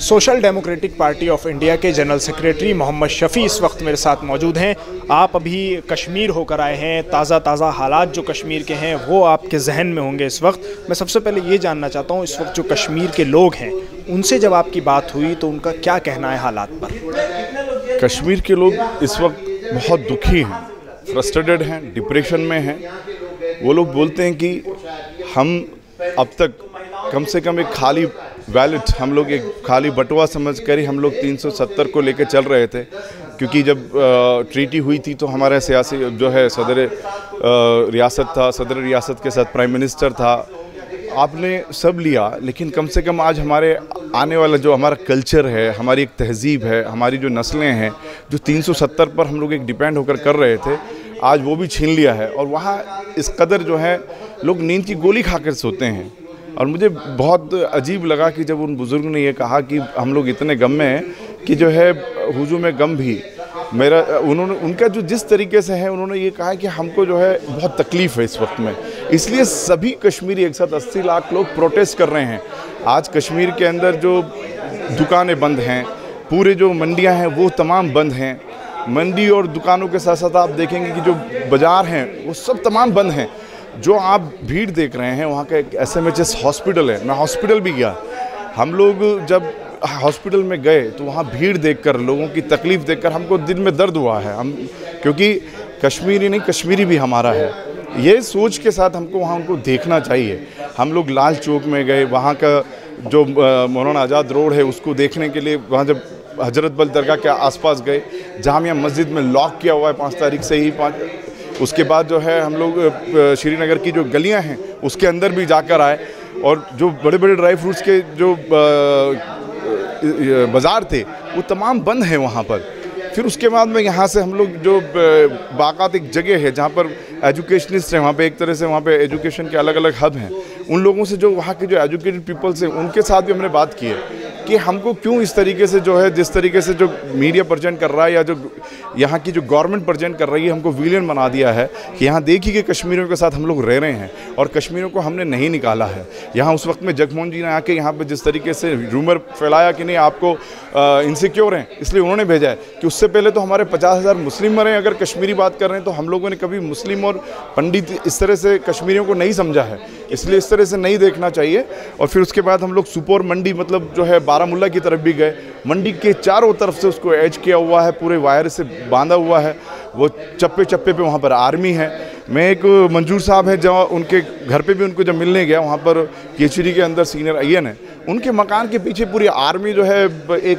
Social Democratic Party of India के general secretary Mohammad Shafi इस वक्त मेरे साथ मौजूद हैं। आप अभी कश्मीर होकर आए हैं, ताज़ा हालात जो कश्मीर के हैं वो आपके जहन में होंगे इस वक्त। मैं सबसे पहले ये जानना चाहता हूँ, इस वक्त जो कश्मीर के लोग हैं उनसे जब आपकी बात हुई तो उनका क्या कहना है हालात पर? कश्मीर के लोग इस वक्त बहुत दुखी हैं, फ्रस्ट्रेटेड हैं, डिप्रेशन में हैं। वो लोग बोलते हैं कि हम अब तक कम से कम एक खाली वैलेट, हम लोग एक खाली बटुआ समझ कर ही हम लोग 370 को लेकर चल रहे थे, क्योंकि जब ट्रीटी हुई थी तो हमारा सियासी जो है सदर रियासत था, सदर रियासत के साथ प्राइम मिनिस्टर था, आपने सब लिया। लेकिन कम से कम आज हमारे आने वाला जो हमारा कल्चर है, हमारी एक तहजीब है, हमारी जो नस्लें हैं, जो 370 पर हम लोग एक डिपेंड होकर कर रहे थे, आज वो भी छीन लिया है। और वहाँ इस कदर जो है लोग नींद की गोली खाकर सोते हैं। और मुझे बहुत अजीब लगा कि जब उन बुज़ुर्ग ने ये कहा कि हम लोग इतने गम में हैं कि जो है हुजूम गम भी उन्होंने उनका जो जिस तरीके से है, उन्होंने ये कहा कि हमको जो है बहुत तकलीफ़ है इस वक्त में, इसलिए सभी कश्मीरी एक साथ 80 लाख लोग प्रोटेस्ट कर रहे हैं। आज कश्मीर के अंदर जो दुकानें बंद हैं, पूरे जो मंडियां हैं वो तमाम बंद हैं। मंडी और दुकानों के साथ साथ आप देखेंगे कि जो बाज़ार हैं वो सब तमाम बंद हैं। जो आप भीड़ देख रहे हैं, वहाँ का एक SMHS हॉस्पिटल है, मैं हॉस्पिटल भी गया। हम लोग जब हॉस्पिटल में गए तो वहाँ भीड़ देखकर, लोगों की तकलीफ़ देखकर हमको दिल में दर्द हुआ है। हम क्योंकि कश्मीरी नहीं, कश्मीरी भी हमारा है, ये सोच के साथ हमको वहाँ उनको देखना चाहिए। हम लोग लाल चौक में गए, वहाँ का जो मौलाना आज़ाद रोड है उसको देखने के लिए वहाँ जब हजरत बल दरगाह के आसपास गए, जामिया मस्जिद में लॉक किया हुआ है 5 तारीख से ही। उसके बाद जो है हम लोग श्रीनगर की जो गलियां हैं उसके अंदर भी जाकर आए, और जो बड़े बड़े ड्राई फ्रूट्स के जो बाज़ार थे वो तमाम बंद हैं वहाँ पर। फिर उसके बाद में यहाँ से हम लोग जो बाकात एक जगह है जहाँ पर एजुकेशनिस्ट हैं, वहाँ पे एक तरह से वहाँ पे एजुकेशन के अलग अलग हब हैं, उन लोगों से जो वहाँ के जो एजुकेटेड पीपल्स हैं उनके साथ भी हमने बात की है कि हमको क्यों इस तरीके से जो है, जिस तरीके से जो मीडिया प्रेजेंट कर रहा है या जो यहाँ की जो गवर्नमेंट प्रेजेंट कर रही है, हमको विलेन बना दिया है कि यहाँ देखिए कि कश्मीरियों के साथ हम लोग रह रहे हैं और कश्मीरियों को हमने नहीं निकाला है। यहाँ उस वक्त में जगमोहन जी ने आके यहाँ पे जिस तरीके से रूमर फैलाया कि नहीं आपको इनसिक्योर हैं इसलिए उन्होंने भेजा है, कि उससे पहले तो हमारे 50,000 मुस्लिम मरे। अगर कश्मीरी बात कर रहे हैं तो हम लोगों ने कभी मुस्लिम और पंडित इस तरह से कश्मीरियों को नहीं समझा है, इसलिए इस तरह से नहीं देखना चाहिए। और फिर उसके बाद हम लोग सुपोर मंडी मतलब जो है बारामूला की तरफ भी गए। मंडी के चारों तरफ से उसको एज किया हुआ है, पूरे वायर से बांधा हुआ है, वो चप्पे चप्पे पे वहाँ पर आर्मी है। मैं एक मंजूर साहब हैं जहाँ उनके घर पे भी उनको जब मिलने गया, वहाँ पर केचरी के अंदर सीनियर IN है, उनके मकान के पीछे पूरी आर्मी जो है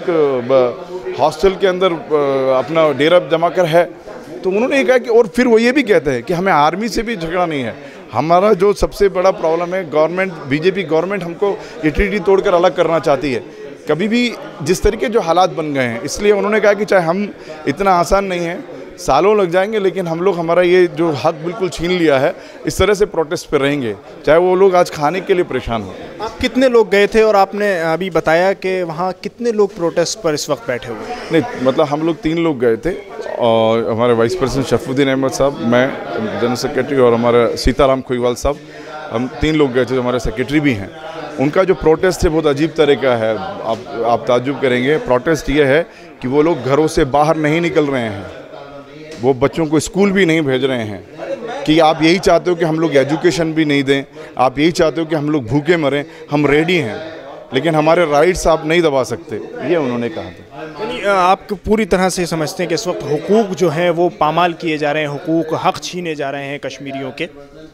एक हॉस्टल के अंदर अपना डेरा जमा कर है। तो उन्होंने ये कहा कि, और फिर वो ये भी कहते हैं कि हमें आर्मी से भी झगड़ा नहीं है, हमारा जो सबसे बड़ा प्रॉब्लम है गवर्नमेंट, BJP गवर्नमेंट हमको ये ट्रीटी तोड़कर अलग करना चाहती है। कभी भी जिस तरीके जो हालात बन गए हैं, इसलिए उन्होंने कहा कि चाहे हम इतना आसान नहीं है, सालों लग जाएंगे, लेकिन हम लोग हमारा ये जो हक बिल्कुल छीन लिया है, इस तरह से प्रोटेस्ट पर रहेंगे, चाहे वो लोग आज खाने के लिए परेशान हो। आप कितने लोग गए थे और आपने अभी बताया कि वहाँ कितने लोग प्रोटेस्ट पर इस वक्त बैठे हुए? नहीं, मतलब हम लोग 3 लोग गए थे, और हमारे वाइस प्रेसिडेंट शरफुद्दीन अहमद साहब, मैं जनरल सेक्रेटरी, और हमारा सीताराम खोईवाल साहब, हम 3 लोग गए थे, जो हमारे सेक्रेटरी भी हैं। उनका जो प्रोटेस्ट है बहुत अजीब तरह का है, आप ताज्जुब करेंगे। प्रोटेस्ट ये है कि वो लोग घरों से बाहर नहीं निकल रहे हैं, वो बच्चों को स्कूल भी नहीं भेज रहे हैं, कि आप यही चाहते हो कि हम लोग एजुकेशन भी नहीं दें, आप यही चाहते हो कि हम लोग भूखे मरें, हम रेडी हैं, लेकिन हमारे राइट्स आप नहीं दबा सकते, ये उन्होंने कहा था। यानी आप पूरी तरह से समझते हैं कि इस वक्त हुकूक जो हैं वो पामाल किए जा रहे हैं, हुकूक हक छीने जा रहे हैं कश्मीरियों के?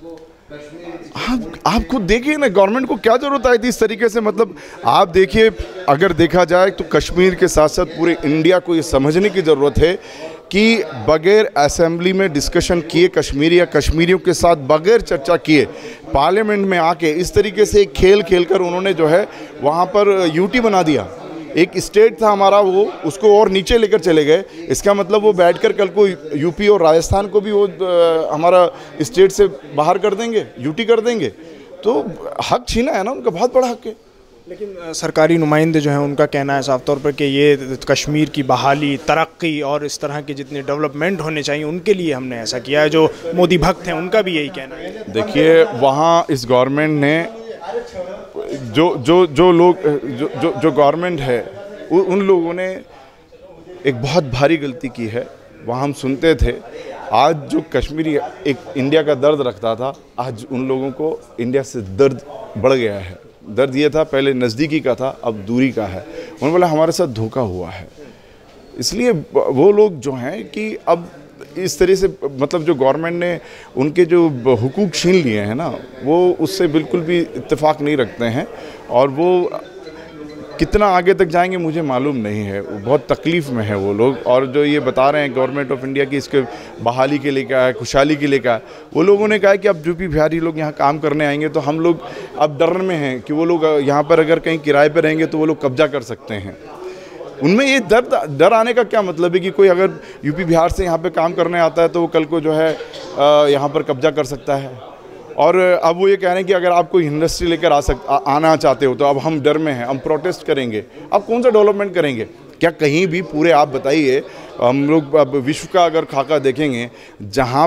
आप खुद देखिए ना, गवर्नमेंट को क्या ज़रूरत आई थी इस तरीके से? मतलब आप देखिए, अगर देखा जाए तो कश्मीर के साथ साथ पूरे इंडिया को ये समझने की ज़रूरत है कि बगैर असेंबली में डिस्कशन किए, कश्मीरी या कश्मीरियों के साथ बगैर चर्चा किए, पार्लियामेंट में आके इस तरीके से एक खेल खेलकर उन्होंने जो है वहाँ पर यूटी बना दिया। एक स्टेट था हमारा, वो उसको और नीचे लेकर चले गए। इसका मतलब वो बैठकर कल को यूपी और राजस्थान को भी वो हमारा स्टेट से बाहर कर देंगे, यूटी कर देंगे। तो हक छीना है ना उनका, बहुत बड़ा हक है। लेकिन सरकारी नुमाइंदे जो हैं उनका कहना है साफ तौर पर कि ये कश्मीर की बहाली, तरक्की और इस तरह के जितने डेवलपमेंट होने चाहिए उनके लिए हमने ऐसा किया है। जो मोदी भक्त हैं उनका भी यही कहना है। देखिए, वहाँ इस गवर्नमेंट ने जो गवर्नमेंट है उन लोगों ने एक बहुत भारी गलती की है। वहाँ हम सुनते थे, आज जो कश्मीरी एक इंडिया का दर्द रखता था, आज उन लोगों को इंडिया से दर्द बढ़ गया है। दर्द ये था, पहले नज़दीकी का था, अब दूरी का है। उन्होंने बोला हमारे साथ धोखा हुआ है। इसलिए वो लोग जो हैं कि अब इस तरह से मतलब जो गवर्नमेंट ने उनके जो हुकूक छीन लिए हैं ना, वो उससे बिल्कुल भी इत्तेफाक नहीं रखते हैं। और वो कितना आगे तक जाएंगे मुझे मालूम नहीं है। वो बहुत तकलीफ़ में है वो लोग। और जो ये बता रहे हैं गवर्नमेंट ऑफ इंडिया की इसके बहाली के लिए क्या है, खुशहाली के लिए क्या है, वो लोगों ने कहा है कि अब यूपी बिहारी लोग यहाँ काम करने आएंगे तो हम लोग अब डर में हैं कि वो लोग यहाँ पर अगर कहीं किराए पर रहेंगे तो वो लोग कब्जा कर सकते हैं। उनमें ये डर आने का क्या मतलब है कि कोई अगर यूपी बिहार से यहाँ पे काम करने आता है तो वो कल को जो है यहाँ पर कब्जा कर सकता है। और अब वो ये कह रहे हैं कि अगर आप कोई इंडस्ट्री लेकर आना चाहते हो तो अब हम डर में हैं, हम प्रोटेस्ट करेंगे। अब कौन सा डेवलपमेंट करेंगे? क्या कहीं भी पूरे आप बताइए, हम लोग अब विश्व का अगर खाका देखेंगे जहाँ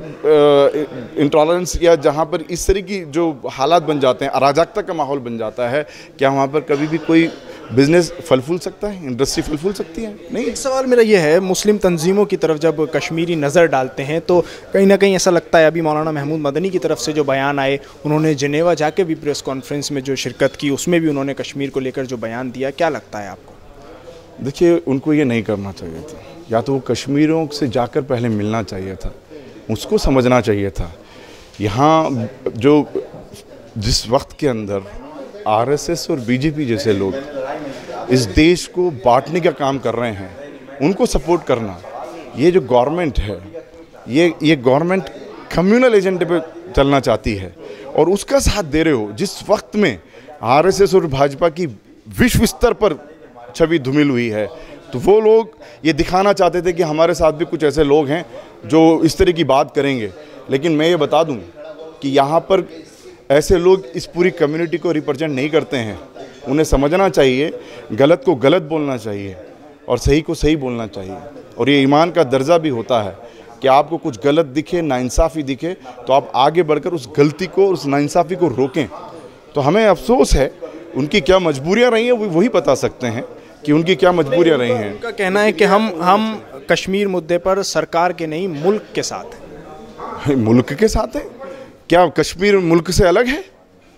पर इंटॉलरेंस या जहाँ पर इस तरह की जो हालात बन जाते हैं, अराजकता का माहौल बन जाता है, क्या वहाँ पर कभी भी कोई बिजनेस फल फूल सकता है, इंडस्ट्री फल फूल सकती है? नहीं। एक सवाल मेरा ये है, मुस्लिम तंजीमों की तरफ जब कश्मीरी नज़र डालते हैं तो कहीं ना कहीं ऐसा लगता है, अभी मौलाना महमूद मदनी की तरफ से जो बयान आए, उन्होंने जिनेवा जाके भी प्रेस कॉन्फ्रेंस में जो शिरकत की, उसमें भी उन्होंने कश्मीर को लेकर जो बयान दिया, क्या लगता है आपको? देखिए, उनको ये नहीं करना चाहिए था। या तो वो कश्मीरियों से जाकर पहले मिलना चाहिए था, उसको समझना चाहिए था। यहाँ जो जिस वक्त के अंदर आरएसएस और बीजेपी जैसे लोग इस देश को बांटने का काम कर रहे हैं, उनको सपोर्ट करना, ये जो गवर्नमेंट है, ये गवर्नमेंट कम्युनल एजेंडे पे चलना चाहती है और उसका साथ दे रहे हो जिस वक्त में आरएसएस और भाजपा की विश्व स्तर पर छवि धूमिल हुई है। तो वो लोग ये दिखाना चाहते थे कि हमारे साथ भी कुछ ऐसे लोग हैं जो इस तरह की बात करेंगे। लेकिन मैं ये बता दूं कि यहाँ पर ऐसे लोग इस पूरी कम्युनिटी को रिप्रेजेंट नहीं करते हैं। उन्हें समझना चाहिए, गलत को गलत बोलना चाहिए और सही को सही बोलना चाहिए। और ये ईमान का दर्जा भी होता है कि आपको कुछ गलत दिखे, नाइंसाफ़ी दिखे, तो आप आगे बढ़कर उस गलती को, उस नाइंसाफ़ी को रोकें। तो हमें अफसोस है, उनकी क्या मजबूरियाँ रही हैं वो वही बता सकते हैं कि उनकी क्या मजबूरियाँ रही हैं। उनका कहना है कि हम कश्मीर मुद्दे पर सरकार के नहीं, मुल्क के साथ हैं। मुल्क के साथ हैं? क्या कश्मीर मुल्क से अलग है?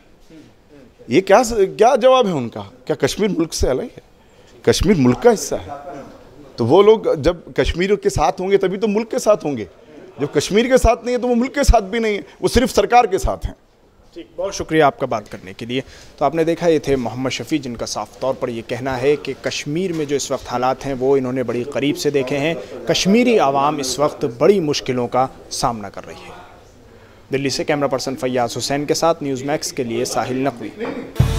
ये क्या जवाब है उनका? क्या कश्मीर मुल्क से अलग है? कश्मीर मुल्क का हिस्सा है। तो वो लोग जब कश्मीर के साथ होंगे तभी तो मुल्क के साथ होंगे। जब कश्मीर के साथ नहीं है तो वो मुल्क के साथ भी नहीं है, वो सिर्फ सरकार के साथ हैं। ठीक, बहुत शुक्रिया आपका बात करने के लिए। तो आपने देखा, ये थे मोहम्मद शफ़ी, जिनका साफ तौर पर ये कहना है कि कश्मीर में जो इस वक्त हालात हैं वो इन्होंने बड़ी करीब से देखे हैं। कश्मीरी आवाम इस वक्त बड़ी मुश्किलों का सामना कर रही है। दिल्ली से कैमरा पर्सन फैयाज़ हुसैन के साथ न्यूज़ मैक्स के लिए साहिल नकवी।